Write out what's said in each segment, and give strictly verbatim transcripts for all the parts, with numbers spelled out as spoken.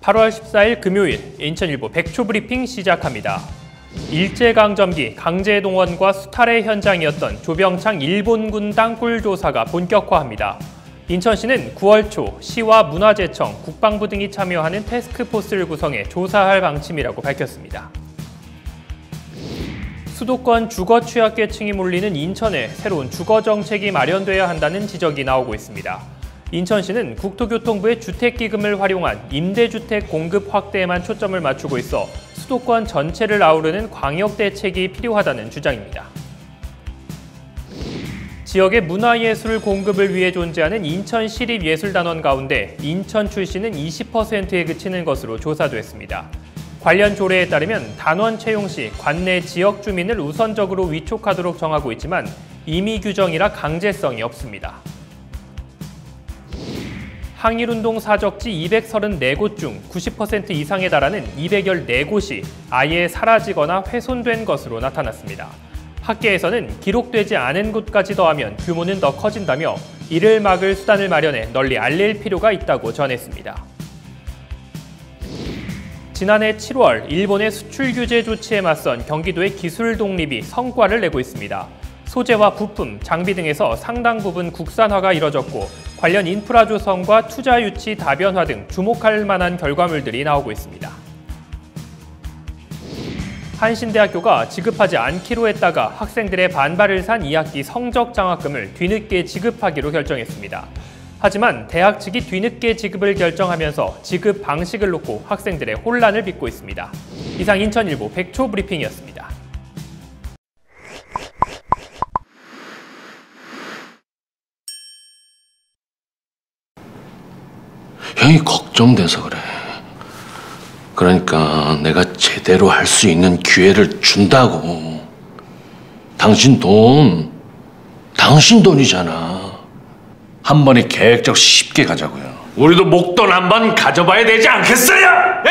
팔월 십사일 금요일 인천일보 백초 브리핑 시작합니다. 일제강점기 강제동원과 수탈의 현장이었던 조병창 일본군 땅굴 조사가 본격화합니다. 인천시는 구월 초 시와 문화재청, 국방부 등이 참여하는 태스크포스를 구성해 조사할 방침이라고 밝혔습니다. 수도권 주거 취약계층이 몰리는 인천에 새로운 주거 정책이 마련돼야 한다는 지적이 나오고 있습니다. 인천시는 국토교통부의 주택기금을 활용한 임대주택 공급 확대에만 초점을 맞추고 있어 수도권 전체를 아우르는 광역 대책이 필요하다는 주장입니다. 지역의 문화예술 공급을 위해 존재하는 인천시립예술단원 가운데 인천 출시는 이십 퍼센트에 그치는 것으로 조사됐습니다. 관련 조례에 따르면 단원 채용 시 관내 지역 주민을 우선적으로 위촉하도록 정하고 있지만 임의 규정이라 강제성이 없습니다. 항일운동 사적지 이백삼십사 곳 중 구십 퍼센트 이상에 달하는 이백십사 곳이 아예 사라지거나 훼손된 것으로 나타났습니다. 학계에서는 기록되지 않은 곳까지 더하면 규모는 더 커진다며 이를 막을 수단을 마련해 널리 알릴 필요가 있다고 전했습니다. 지난해 칠월 일본의 수출 규제 조치에 맞선 경기도의 기술 독립이 성과를 내고 있습니다. 소재와 부품, 장비 등에서 상당 부분 국산화가 이뤄졌고 관련 인프라 조성과 투자 유치 다변화 등 주목할 만한 결과물들이 나오고 있습니다. 한신대학교가 지급하지 않기로 했다가 학생들의 반발을 산 이 학기 성적 장학금을 뒤늦게 지급하기로 결정했습니다. 하지만 대학 측이 뒤늦게 지급을 결정하면서 지급 방식을 놓고 학생들의 혼란을 빚고 있습니다. 이상 인천일보 백초 브리핑이었습니다. 형이 걱정돼서 그래. 그러니까 내가 제대로 할 수 있는 기회를 준다고. 당신 돈, 당신 돈이잖아. 한 번에 계획적 쉽게 가자고요. 우리도 목돈 한번 가져봐야 되지 않겠어요?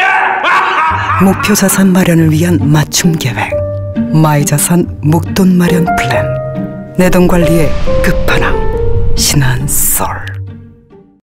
목표 자산 마련을 위한 맞춤 계획. 마이자산 목돈 마련 플랜. 내 돈 관리의 끝판왕 신한스.